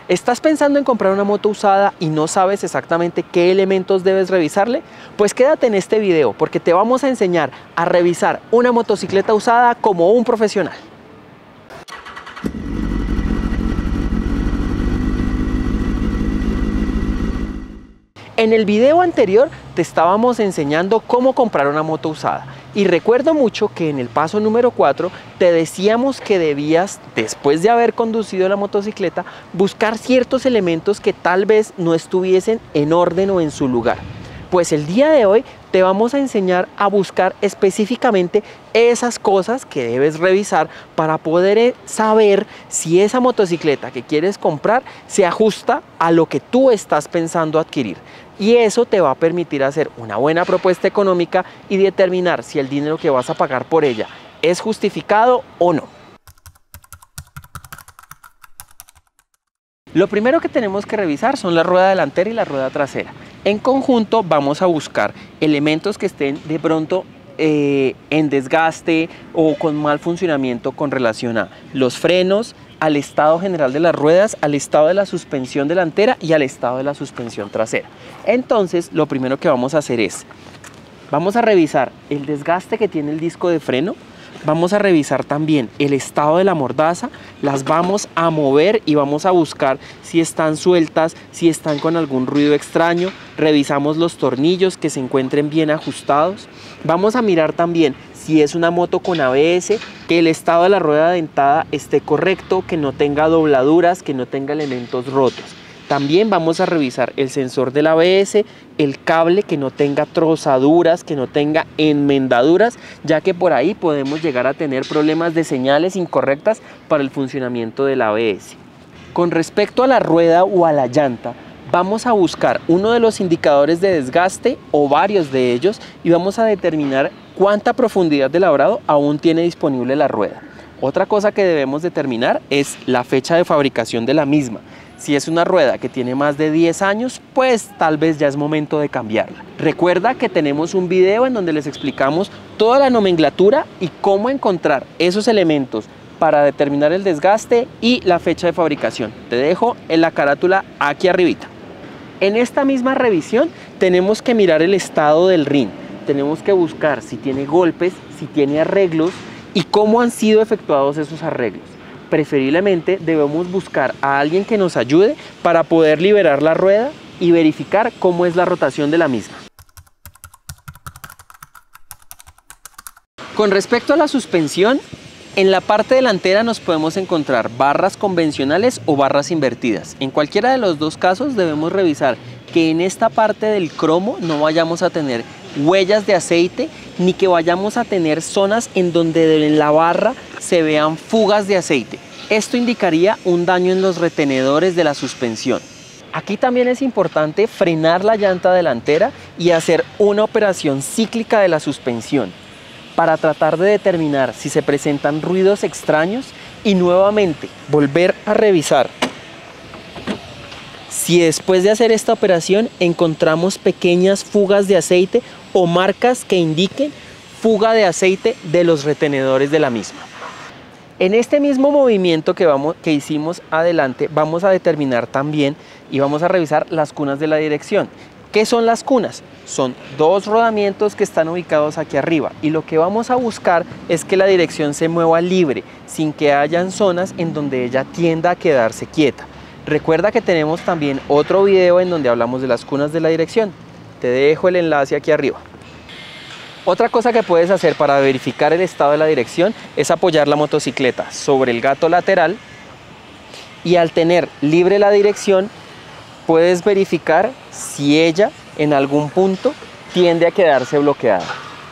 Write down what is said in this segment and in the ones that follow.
¿Estás pensando en comprar una moto usada y no sabes exactamente qué elementos debes revisarle? Pues quédate en este video porque te vamos a enseñar a revisar una motocicleta usada como un profesional. En el video anterior te estábamos enseñando cómo comprar una moto usada y recuerdo mucho que en el paso número 4 te decíamos que debías, después de haber conducido la motocicleta, buscar ciertos elementos que tal vez no estuviesen en orden o en su lugar. Pues el día de hoy te vamos a enseñar a buscar específicamente esas cosas que debes revisar para poder saber si esa motocicleta que quieres comprar se ajusta a lo que tú estás pensando adquirir. Y eso te va a permitir hacer una buena propuesta económica y determinar si el dinero que vas a pagar por ella es justificado o no. Lo primero que tenemos que revisar son la rueda delantera y la rueda trasera. En conjunto vamos a buscar elementos que estén de pronto en desgaste o con mal funcionamiento con relación a los frenos, al estado general de las ruedas, al estado de la suspensión delantera y al estado de la suspensión trasera. Entonces lo primero que vamos a hacer es, vamos a revisar el desgaste que tiene el disco de freno. Vamos a revisar también el estado de la mordaza, las vamos a mover y vamos a buscar si están sueltas, si están con algún ruido extraño. Revisamos los tornillos que se encuentren bien ajustados. Vamos a mirar también si es una moto con ABS, que el estado de la rueda dentada esté correcto, que no tenga dobladuras, que no tenga elementos rotos. También vamos a revisar el sensor del ABS, el cable que no tenga trozaduras, que no tenga enmendaduras, ya que por ahí podemos llegar a tener problemas de señales incorrectas para el funcionamiento del ABS. Con respecto a la rueda o a la llanta, vamos a buscar uno de los indicadores de desgaste o varios de ellos y vamos a determinar cuánta profundidad de labrado aún tiene disponible la rueda. Otra cosa que debemos determinar es la fecha de fabricación de la misma. Si es una rueda que tiene más de 10 años, pues tal vez ya es momento de cambiarla. Recuerda que tenemos un video en donde les explicamos toda la nomenclatura y cómo encontrar esos elementos para determinar el desgaste y la fecha de fabricación. Te dejo en la carátula aquí arribita. En esta misma revisión tenemos que mirar el estado del rin. Tenemos que buscar si tiene golpes, si tiene arreglos y cómo han sido efectuados esos arreglos. Preferiblemente debemos buscar a alguien que nos ayude para poder liberar la rueda y verificar cómo es la rotación de la misma. Con respecto a la suspensión, en la parte delantera nos podemos encontrar barras convencionales o barras invertidas. En cualquiera de los dos casos debemos revisar que en esta parte del cromo no vayamos a tener huellas de aceite ni que vayamos a tener zonas en donde en la barra se vean fugas de aceite. Esto indicaría un daño en los retenedores de la suspensión. Aquí también es importante frenar la llanta delantera y hacer una operación cíclica de la suspensión para tratar de determinar si se presentan ruidos extraños y nuevamente volver a revisar si después de hacer esta operación encontramos pequeñas fugas de aceite o marcas que indiquen fuga de aceite de los retenedores de la misma. En este mismo movimiento que hicimos adelante vamos a determinar también y vamos a revisar las cunas de la dirección. ¿Qué son las cunas? Son dos rodamientos que están ubicados aquí arriba y lo que vamos a buscar es que la dirección se mueva libre, sin que hayan zonas en donde ella tienda a quedarse quieta. Recuerda que tenemos también otro video en donde hablamos de las cunas de la dirección. Te dejo el enlace aquí arriba. Otra cosa que puedes hacer para verificar el estado de la dirección es apoyar la motocicleta sobre el gato lateral y al tener libre la dirección puedes verificar si ella en algún punto tiende a quedarse bloqueada.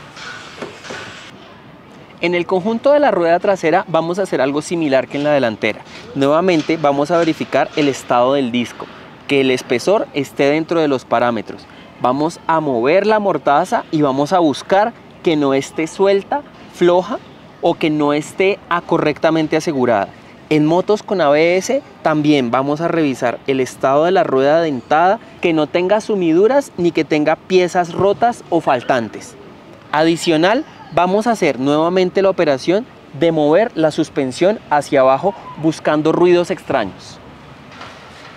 En el conjunto de la rueda trasera vamos a hacer algo similar que en la delantera. Nuevamente vamos a verificar el estado del disco, que el espesor esté dentro de los parámetros. Vamos a mover la mordaza y vamos a buscar que no esté suelta, floja o que no esté correctamente asegurada. En motos con ABS también vamos a revisar el estado de la rueda dentada, que no tenga sumiduras ni que tenga piezas rotas o faltantes. Adicional, vamos a hacer nuevamente la operación de mover la suspensión hacia abajo buscando ruidos extraños.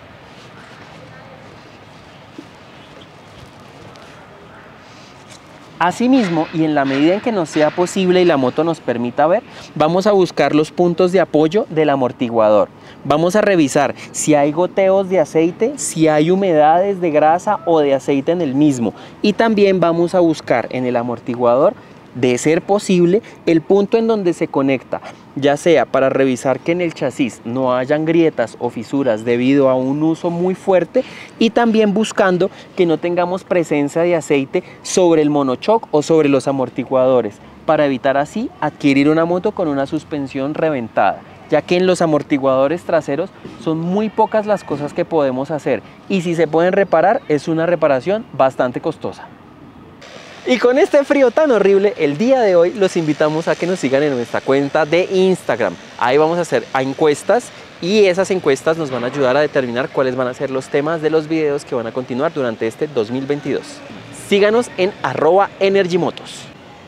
Asimismo, y en la medida en que nos sea posible y la moto nos permita ver, vamos a buscar los puntos de apoyo del amortiguador. Vamos a revisar si hay goteos de aceite, si hay humedades de grasa o de aceite en el mismo. Y también vamos a buscar en el amortiguador, de ser posible, el punto en donde se conecta, ya sea para revisar que en el chasis no hayan grietas o fisuras debido a un uso muy fuerte, y también buscando que no tengamos presencia de aceite sobre el monochoc o sobre los amortiguadores, para evitar así adquirir una moto con una suspensión reventada, ya que en los amortiguadores traseros son muy pocas las cosas que podemos hacer, y si se pueden reparar es una reparación bastante costosa. Y con este frío tan horrible, el día de hoy los invitamos a que nos sigan en nuestra cuenta de Instagram. Ahí vamos a hacer encuestas y esas encuestas nos van a ayudar a determinar cuáles van a ser los temas de los videos que van a continuar durante este 2022. Síganos en @energymotos.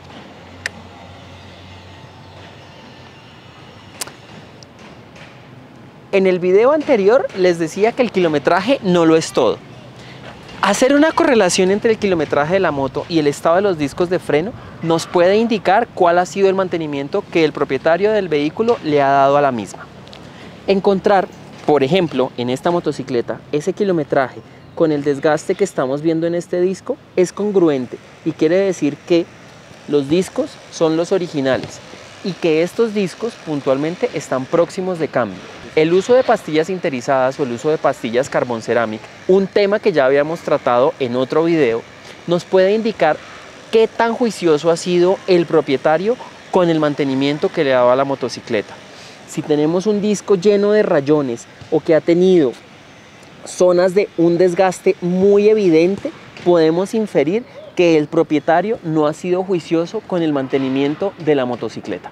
En el video anterior les decía que el kilometraje no lo es todo. Hacer una correlación entre el kilometraje de la moto y el estado de los discos de freno nos puede indicar cuál ha sido el mantenimiento que el propietario del vehículo le ha dado a la misma. Encontrar, por ejemplo, en esta motocicleta, ese kilometraje con el desgaste que estamos viendo en este disco es congruente y quiere decir que los discos son los originales y que estos discos puntualmente están próximos de cambio. El uso de pastillas sinterizadas o el uso de pastillas carbon ceramic, un tema que ya habíamos tratado en otro video, nos puede indicar qué tan juicioso ha sido el propietario con el mantenimiento que le daba a la motocicleta. Si tenemos un disco lleno de rayones o que ha tenido zonas de un desgaste muy evidente, podemos inferir que el propietario no ha sido juicioso con el mantenimiento de la motocicleta.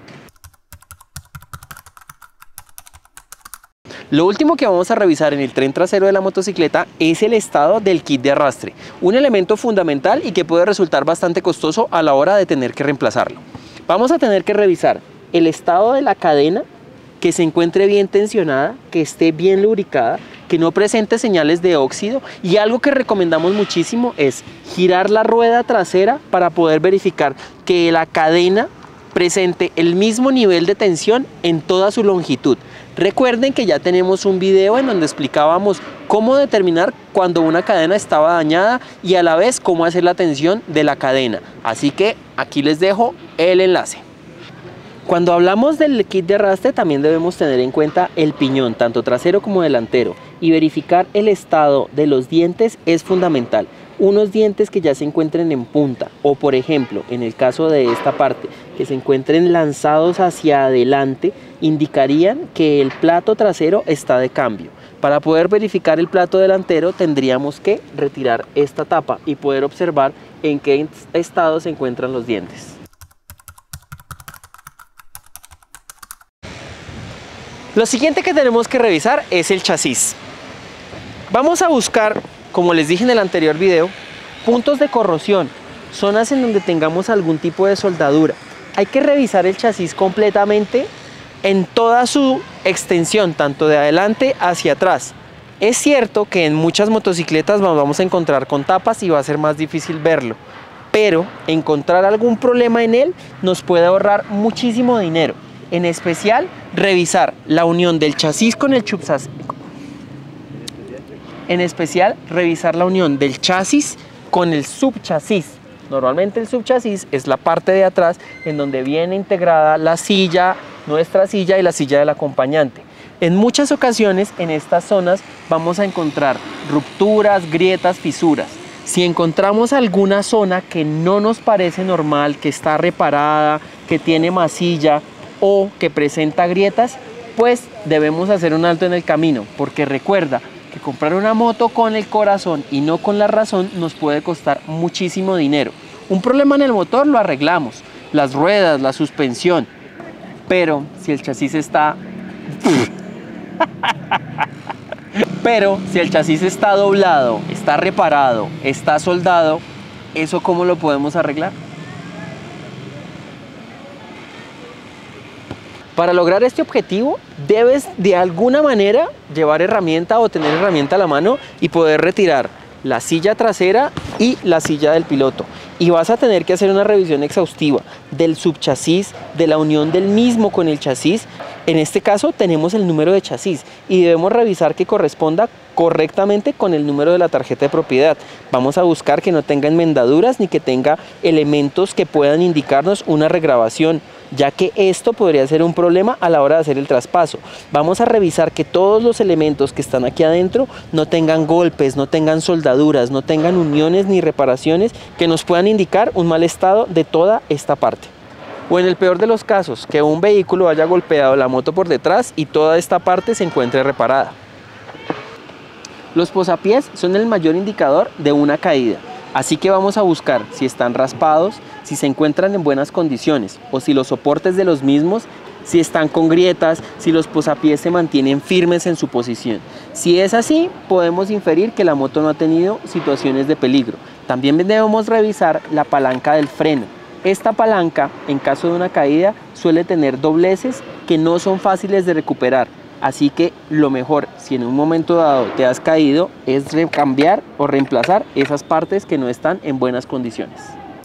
Lo último que vamos a revisar en el tren trasero de la motocicleta es el estado del kit de arrastre, un elemento fundamental y que puede resultar bastante costoso a la hora de tener que reemplazarlo. Vamos a tener que revisar el estado de la cadena, que se encuentre bien tensionada, que esté bien lubricada, que no presente señales de óxido, y algo que recomendamos muchísimo es girar la rueda trasera para poder verificar que la cadena presente el mismo nivel de tensión en toda su longitud. Recuerden que ya tenemos un video en donde explicábamos cómo determinar cuando una cadena estaba dañada y a la vez cómo hacer la tensión de la cadena. Así que aquí les dejo el enlace. Cuando hablamos del kit de arrastre también debemos tener en cuenta el piñón, tanto trasero como delantero, y verificar el estado de los dientes es fundamental. Unos dientes que ya se encuentren en punta o, por ejemplo, en el caso de esta parte, que se encuentren lanzados hacia adelante, indicarían que el plato trasero está de cambio. Para poder verificar el plato delantero tendríamos que retirar esta tapa y poder observar en qué estado se encuentran los dientes. Lo siguiente que tenemos que revisar es el chasis. Vamos a buscar, como les dije en el anterior video, puntos de corrosión, zonas en donde tengamos algún tipo de soldadura. Hay que revisar el chasis completamente en toda su extensión, tanto de adelante hacia atrás. Es cierto que en muchas motocicletas nos vamos a encontrar con tapas y va a ser más difícil verlo, pero encontrar algún problema en él nos puede ahorrar muchísimo dinero. En especial, revisar la unión del chasis con el subchasis. En especial, revisar la unión del chasis con el subchasis. Normalmente el subchasis es la parte de atrás en donde viene integrada la silla, nuestra silla y la silla del acompañante. En muchas ocasiones en estas zonas vamos a encontrar rupturas, grietas, fisuras. Si encontramos alguna zona que no nos parece normal, que está reparada, que tiene masilla o que presenta grietas, pues debemos hacer un alto en el camino, porque recuerda que comprar una moto con el corazón y no con la razón nos puede costar muchísimo dinero. Un problema en el motor lo arreglamos, las ruedas, la suspensión, pero si el chasis está doblado, está reparado, está soldado, ¿eso cómo lo podemos arreglar? Para lograr este objetivo, debes de alguna manera llevar herramienta o tener herramienta a la mano y poder retirar la silla trasera y la silla del piloto. Y vas a tener que hacer una revisión exhaustiva del subchasis, de la unión del mismo con el chasis. En este caso tenemos el número de chasis y debemos revisar que corresponda correctamente con el número de la tarjeta de propiedad. Vamos a buscar que no tenga enmendaduras ni que tenga elementos que puedan indicarnos una regrabación, ya que esto podría ser un problema a la hora de hacer el traspaso. Vamos a revisar que todos los elementos que están aquí adentro no tengan golpes, no tengan soldaduras, no tengan uniones ni reparaciones que nos puedan indicar un mal estado de toda esta parte. O en el peor de los casos, que un vehículo haya golpeado la moto por detrás y toda esta parte se encuentre reparada. Los posapiés son el mayor indicador de una caída, así que vamos a buscar si están raspados, si se encuentran en buenas condiciones o si los soportes de los mismos, si están con grietas, si los posapiés se mantienen firmes en su posición. Si es así, podemos inferir que la moto no ha tenido situaciones de peligro. También debemos revisar la palanca del freno. Esta palanca, en caso de una caída, suele tener dobleces que no son fáciles de recuperar. Así que lo mejor, si en un momento dado te has caído, es cambiar o reemplazar esas partes que no están en buenas condiciones.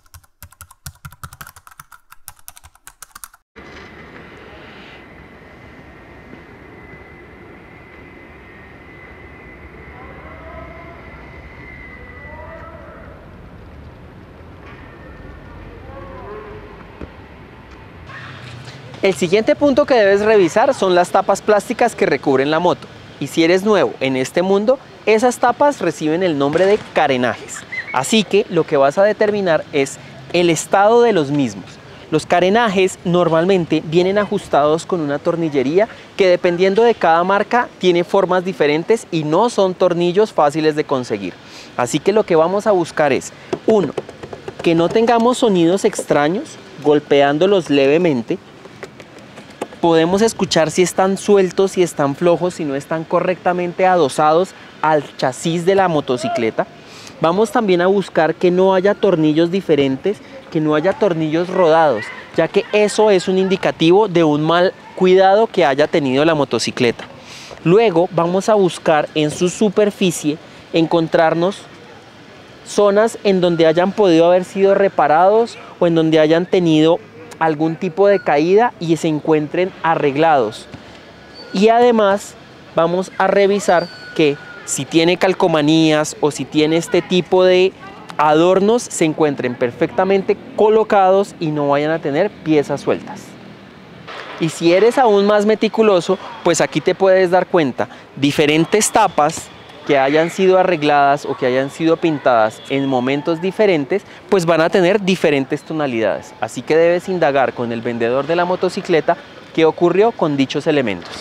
El siguiente punto que debes revisar son las tapas plásticas que recubren la moto. Y si eres nuevo en este mundo, esas tapas reciben el nombre de carenajes. Así que lo que vas a determinar es el estado de los mismos. Los carenajes normalmente vienen ajustados con una tornillería que, dependiendo de cada marca, tiene formas diferentes y no son tornillos fáciles de conseguir. Así que lo que vamos a buscar es, 1, que no tengamos sonidos extraños golpeándolos levemente. Podemos escuchar si están sueltos, si están flojos, si no están correctamente adosados al chasis de la motocicleta. Vamos también a buscar que no haya tornillos diferentes, que no haya tornillos rodados, ya que eso es un indicativo de un mal cuidado que haya tenido la motocicleta. Luego vamos a buscar en su superficie encontrarnos zonas en donde hayan podido haber sido reparados o en donde hayan tenido algún tipo de caída y se encuentren arreglados. Y además vamos a revisar que si tiene calcomanías o si tiene este tipo de adornos se encuentren perfectamente colocados y no vayan a tener piezas sueltas. Y si eres aún más meticuloso, pues aquí te puedes dar cuenta, diferentes tapas que hayan sido arregladas o que hayan sido pintadas en momentos diferentes, pues van a tener diferentes tonalidades. Así que debes indagar con el vendedor de la motocicleta qué ocurrió con dichos elementos.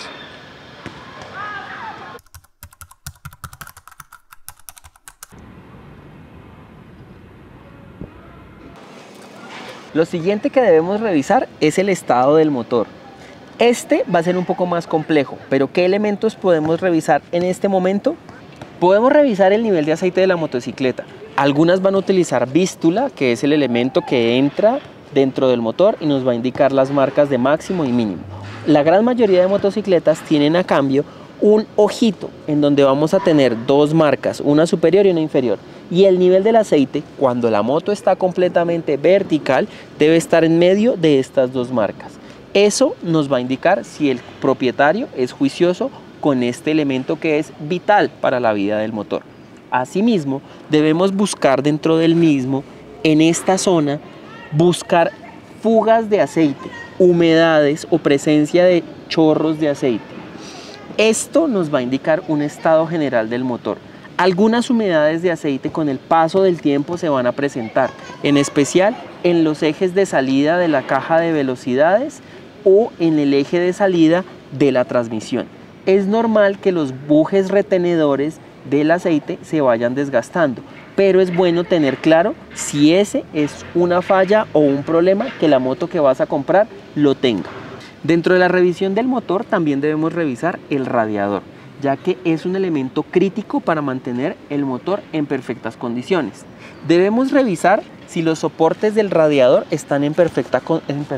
Lo siguiente que debemos revisar es el estado del motor. Este va a ser un poco más complejo, pero ¿qué elementos podemos revisar en este momento? Podemos revisar el nivel de aceite de la motocicleta. Algunas van a utilizar vístula, que es el elemento que entra dentro del motor y nos va a indicar las marcas de máximo y mínimo. La gran mayoría de motocicletas tienen a cambio un ojito en donde vamos a tener dos marcas, una superior y una inferior. Y el nivel del aceite, cuando la moto está completamente vertical, debe estar en medio de estas dos marcas. Eso nos va a indicar si el propietario es juicioso con este elemento que es vital para la vida del motor. Asimismo, debemos buscar dentro del mismo, en esta zona, buscar fugas de aceite, humedades o presencia de chorros de aceite. Esto nos va a indicar un estado general del motor. Algunas humedades de aceite con el paso del tiempo se van a presentar, en especial en los ejes de salida de la caja de velocidades o en el eje de salida de la transmisión. Es normal que los bujes retenedores del aceite se vayan desgastando, pero es bueno tener claro si ese es una falla o un problema que la moto que vas a comprar lo tenga. Dentro de la revisión del motor también debemos revisar el radiador, ya que es un elemento crítico para mantener el motor en perfectas condiciones. Debemos revisar si los soportes del radiador están en perfectas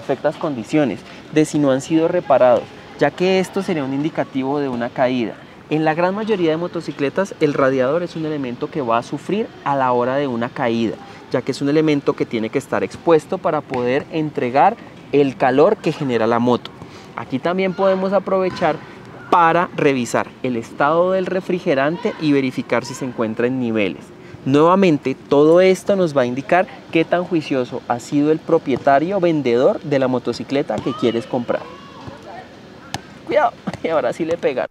condiciones, de si no han sido reparados, ya que esto sería un indicativo de una caída. En la gran mayoría de motocicletas el radiador es un elemento que va a sufrir a la hora de una caída, ya que es un elemento que tiene que estar expuesto para poder entregar el calor que genera la moto. Aquí también podemos aprovechar para revisar el estado del refrigerante y verificar si se encuentra en niveles. Nuevamente, todo esto nos va a indicar qué tan juicioso ha sido el propietario vendedor de la motocicleta que quieres comprar. Cuidado, y ahora sí le pegaron.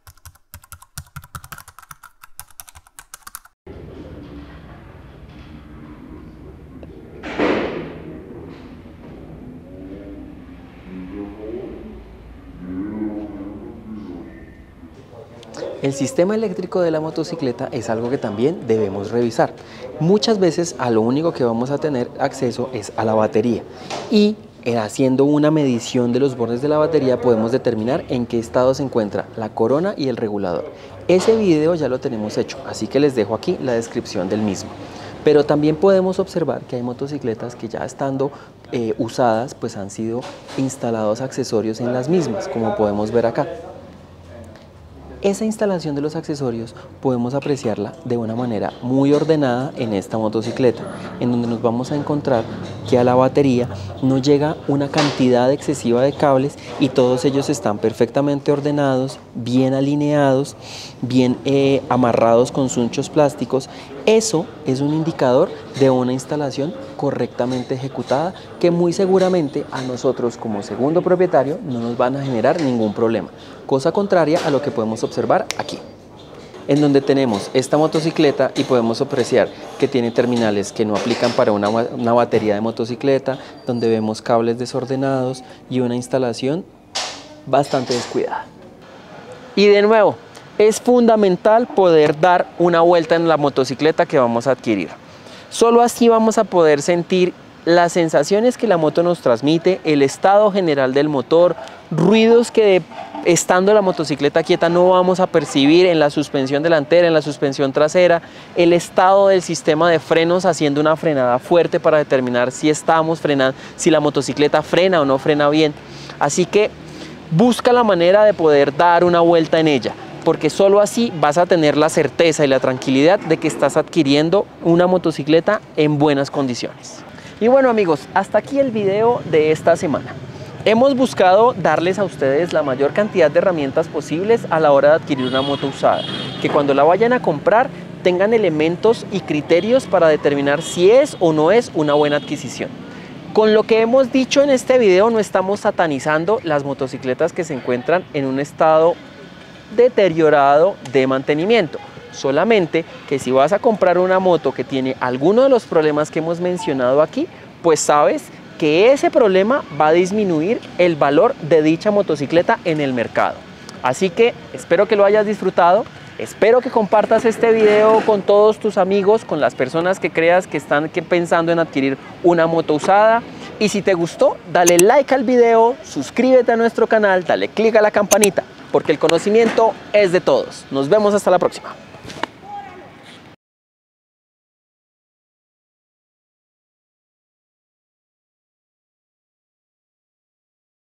El sistema eléctrico de la motocicleta es algo que también debemos revisar. Muchas veces a lo único que vamos a tener acceso es a la batería y haciendo una medición de los bordes de la batería podemos determinar en qué estado se encuentra la corona y el regulador. Ese video ya lo tenemos hecho, así que les dejo aquí la descripción del mismo. Pero también podemos observar que hay motocicletas que ya estando usadas pues han sido instalados accesorios en las mismas, como podemos ver acá. Esa instalación de los accesorios podemos apreciarla de una manera muy ordenada en esta motocicleta, en donde nos vamos a encontrar que a la batería no llega una cantidad excesiva de cables y todos ellos están perfectamente ordenados, bien alineados, bien amarrados con sunchos plásticos. Eso es un indicador de una instalación correctamente ejecutada que muy seguramente a nosotros como segundo propietario no nos van a generar ningún problema. Cosa contraria a lo que podemos observar aquí, en donde tenemos esta motocicleta y podemos apreciar que tiene terminales que no aplican para una batería de motocicleta, donde vemos cables desordenados y una instalación bastante descuidada. Y de nuevo, es fundamental poder dar una vuelta en la motocicleta que vamos a adquirir. Solo así vamos a poder sentir las sensaciones que la moto nos transmite, el estado general del motor, ruidos que estando la motocicleta quieta no vamos a percibir en la suspensión delantera, en la suspensión trasera, el estado del sistema de frenos haciendo una frenada fuerte para determinar si estamos frenando, si la motocicleta frena o no frena bien. Así que busca la manera de poder dar una vuelta en ella, porque solo así vas a tener la certeza y la tranquilidad de que estás adquiriendo una motocicleta en buenas condiciones. Y bueno amigos, hasta aquí el video de esta semana. Hemos buscado darles a ustedes la mayor cantidad de herramientas posibles a la hora de adquirir una moto usada, que cuando la vayan a comprar tengan elementos y criterios para determinar si es o no es una buena adquisición. Con lo que hemos dicho en este video no estamos satanizando las motocicletas que se encuentran en un estado deteriorado de mantenimiento. Solamente que si vas a comprar una moto que tiene alguno de los problemas que hemos mencionado aquí, pues sabes que ese problema va a disminuir el valor de dicha motocicleta en el mercado. Así que espero que lo hayas disfrutado, espero que compartas este video con todos tus amigos, con las personas que creas que están pensando en adquirir una moto usada. Y si te gustó, dale like al video, suscríbete a nuestro canal, dale click a la campanita, porque el conocimiento es de todos. Nos vemos hasta la próxima.